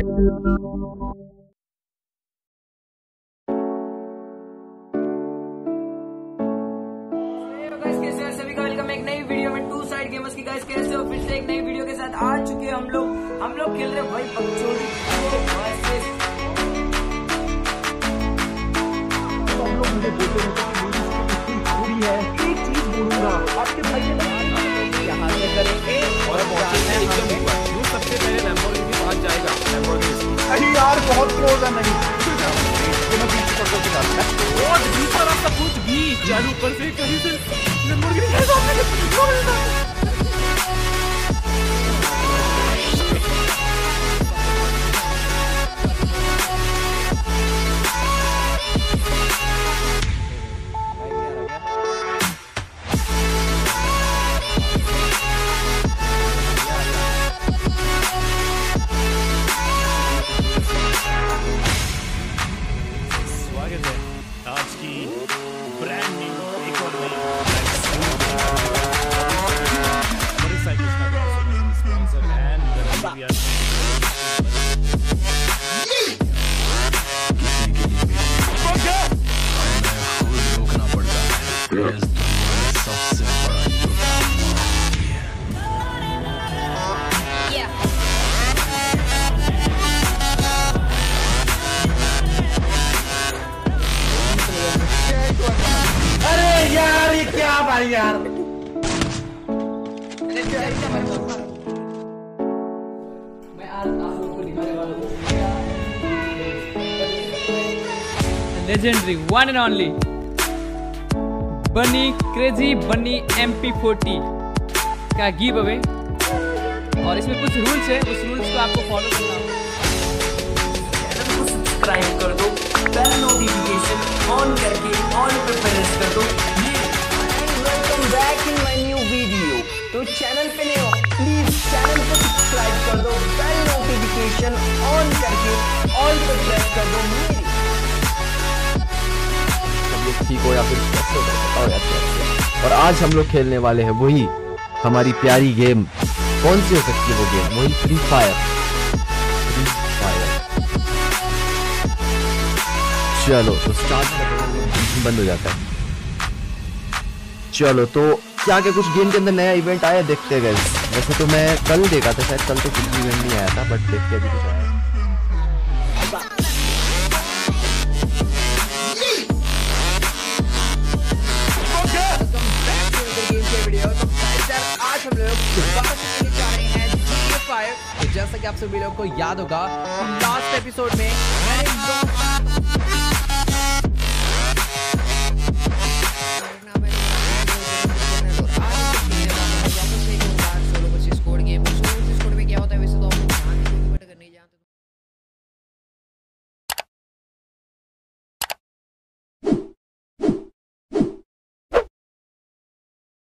एक नई वीडियो में टू साइड गेमर्स की गाइस कैसे हो, फिर से एक नई वीडियो के साथ आ चुके हैं हम लोग खेल रहे हैं भाई पगचोदी। हम लोग मुझे बोलते है एक चीज बोलूंगा आपके भाई यहाँ से करेंगे और सबसे पहले लैम्बोर्गिनी के पास जाएगा। लैम्बोर्गिनी अरे यार बहुत क्लोज है, नहीं बहुत भीतर आपका कुछ भी चालू ऊपर से कहीं से लैम्बोर्गिनी के सामने यार legendary one and only bunny crazy bunny MP40 का गिव अवे, और इसमें कुछ रूल्स है, उस रूल्स को आपको फॉलो करना होगा। चैनल को सब्सक्राइब कर दो, बेल नोटिफिकेशन ऑन करके ऑल पे प्रेस कर दो। Back in my new video, तो चैनल पे नए हो प्लीज चैनल को सब्सक्राइब कर दो, बेल नोटिफिकेशन ऑन करके ऑल पे प्रेस कर दो। सब लोग ठीक हो या फिर कैसे हो यार। और आज हम लोग खेलने वाले हैं वही हमारी प्यारी गेम। कौन सी हो सकती है वो गेम? वही फ्री फायर। चलो तो स्टार्ट बंद हो जाता है। चलो तो क्या क्या कुछ गेम के अंदर नया इवेंट आया देखते गए। वैसे तो मैं कल देखा था, शायद कल तो कुछ भी इवेंट नहीं आया था, बट देखते अभी कुछ आया। आज हम लोग तो जैसा कि आप सभी लोगों को याद होगा लास्ट एपिसोड में मैंने